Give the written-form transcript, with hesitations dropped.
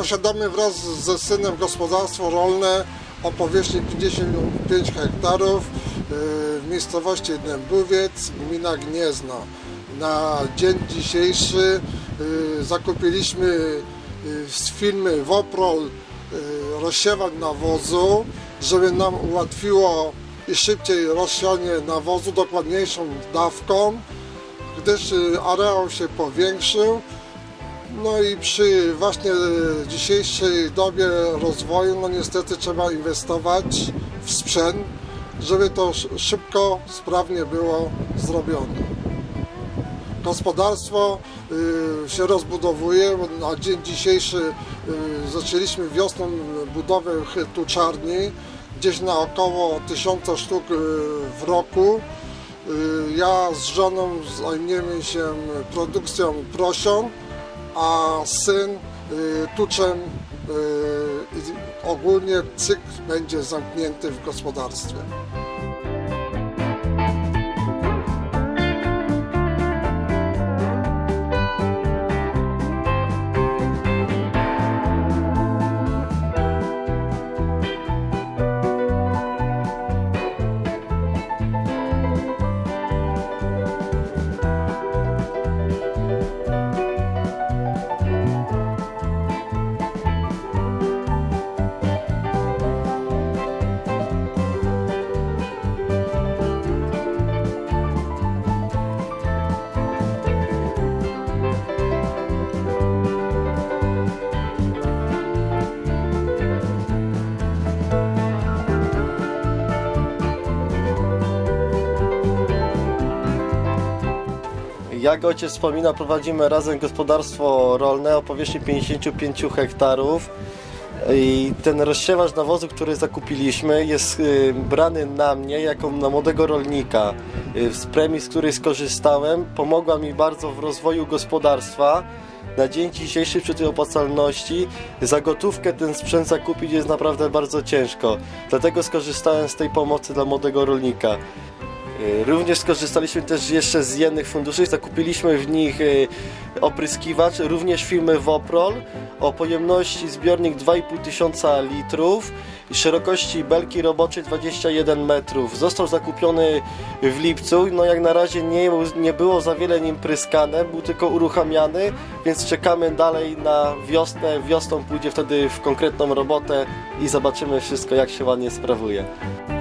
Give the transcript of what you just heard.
Posiadamy wraz ze synem gospodarstwo rolne o powierzchni 55 hektarów w miejscowości Dębowiec, gmina Gniezno. Na dzień dzisiejszy zakupiliśmy z firmy Woprol rozsiewacz nawozu, żeby nam ułatwiło i szybciej rozsianie nawozu dokładniejszą dawką, gdyż areał się powiększył. No i przy właśnie dzisiejszej dobie rozwoju, no niestety trzeba inwestować w sprzęt, żeby to szybko, sprawnie było zrobione. Gospodarstwo się rozbudowuje. Na dzień dzisiejszy zaczęliśmy wiosną budowę tuczarni, gdzieś na około 1000 sztuk w roku. Ja z żoną zajmiemy się produkcją prosią, a syn tuczem. Ogólnie cykl będzie zamknięty w gospodarstwie. Jak ojciec wspomina, prowadzimy razem gospodarstwo rolne o powierzchni 55 hektarów i ten rozsiewacz nawozu, który zakupiliśmy, jest brany na mnie jako na młodego rolnika. Z premii, z której skorzystałem, pomogła mi bardzo w rozwoju gospodarstwa. Na dzień dzisiejszy przy tej opłacalności za gotówkę ten sprzęt zakupić jest naprawdę bardzo ciężko. Dlatego skorzystałem z tej pomocy dla młodego rolnika. Również skorzystaliśmy też jeszcze z jednych funduszy, zakupiliśmy w nich opryskiwacz, również firmy Woprol o pojemności zbiornik 2500 litrów i szerokości belki roboczej 21 metrów. Został zakupiony w lipcu, no jak na razie nie było za wiele nim pryskane, był tylko uruchamiany, więc czekamy dalej na wiosnę. Wiosną pójdzie wtedy w konkretną robotę i zobaczymy wszystko, jak się ładnie sprawuje.